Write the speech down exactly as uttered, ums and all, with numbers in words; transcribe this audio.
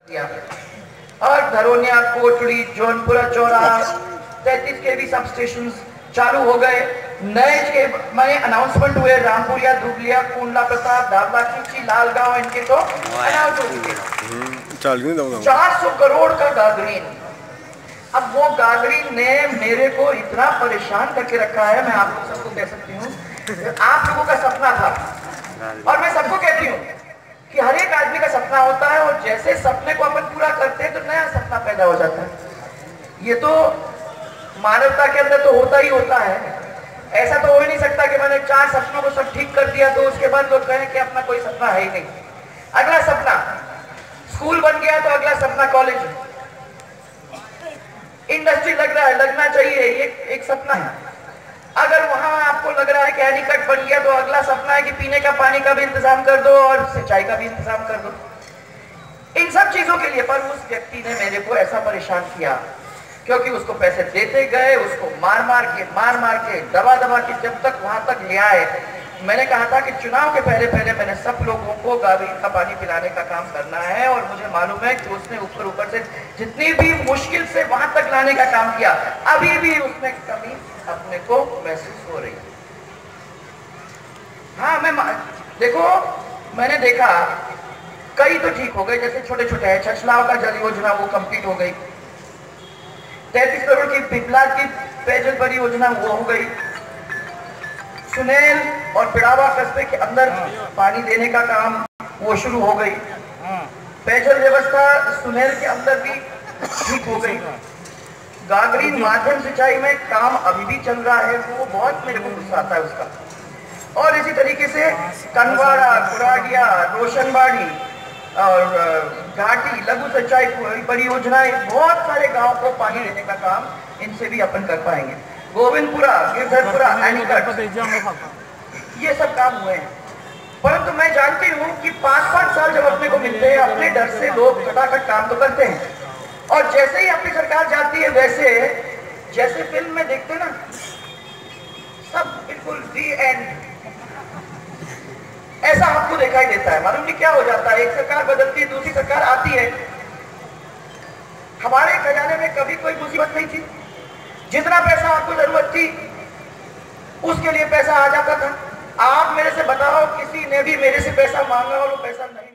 और धरोनिया, कोटड़ी, जौनपुरा चौराहा, तैतीस के भी सब स्टेशन चालू हो गए। नए के मैंने अनाउंसमेंट हुए, रामपुरिया, दुबलिया, कुंडला प्रताप, दाबला खींची, लालगांव, इनके तो अनाउंस हो चुके। चार सौ करोड़ का गागरीन। अब वो गागरीन ने मेरे को इतना परेशान करके रखा है, मैं आप लोग सबको कह सकती हूँ, आप लोगों का सपना था और मैं सबको कहती हूँ कि हर एक आदमी का सपना होता है और जैसे सपने को अपन पूरा करते हैं तो नया सपना पैदा हो जाता है। ये तो मानवता के अंदर तो होता ही होता है। ऐसा तो हो ही नहीं सकता कि मैंने चार सपनों को सब ठीक कर दिया तो उसके बाद लोग कहें कि अपना कोई सपना है ही नहीं। अगला सपना स्कूल बन गया तो अगला सपना कॉलेज, इंडस्ट्री लग रहा है, लगना चाहिए, ये एक सपना है। अगर वहां आपको लग रहा है कि एनीकट बन गया तो अगला सपना है कि पीने का पानी का भी इंतजाम कर दो और सिंचाई का भी इंतजाम कर दो। इन सब चीजों के लिए पर उस व्यक्ति ने मेरे को ऐसा परेशान किया क्योंकि उसको पैसे देते गए, उसको मार मार के मार मार के दबा दबा के जब तक वहां तक ले आए। मैंने कहा था कि चुनाव के पहले पहले मैंने सब लोगों को गागरीन का पानी पिलाने का काम करना है और मुझे मालूम है कि उसने ऊपर ऊपर से जितनी भी मुश्किल से वहां तक लाने का काम किया, अभी भी उसमें कमी अपने को महसूस हो रही है। हाँ, मैं देखो मैंने देखा कई तो ठीक हो गए, जैसे छोटे छोटे हैं, छछलाव का जल योजना वो कंप्लीट हो गई, तैतीस करोड़ की पिपलाद की पेयजल परियोजना वो हो गई, सुनेल और पिड़ावा कस्बे के अंदर पानी देने का काम वो शुरू हो गई, पेयजल व्यवस्था सुनेल के अंदर भी ठीक हो गई, गागरीन माध्यम सिंचाई में काम अभी भी चल रहा है, वो बहुत मेरे को गुस्सा आता है उसका। और इसी तरीके से कनवाड़ा, कुराडिया, रोशनबाड़ी और घाटी लघु सिंचाई परियोजनाएं, बहुत सारे गांव को पानी देने का काम इनसे भी अपन कर पाएंगे। गोविंदपुरा, गिरधरपुरा, एनीकट, ये सब काम हुए हैं। परंतु मैं जानती हूँ कि पांच पांच साल जब अपने को मिलते हैं, अपने डर से लोग फटाफट काम तो करते हैं और जैसे ही अपनी सरकार जाती है वैसे जैसे फिल्म में देखते ना, सब बिल्कुल दी एंड ऐसा आपको दिखाई देता है। मालूम नहीं क्या हो जाता है, एक सरकार बदलती है, दूसरी सरकार आती है। हमारे खजाने में कभी कोई मुसीबत नहीं थी, जितना पैसा आपको जरूरत थी उसके लिए पैसा आ जाता था। आप मेरे से बताओ किसी ने भी मेरे से पैसा मांगा और वो पैसा नहीं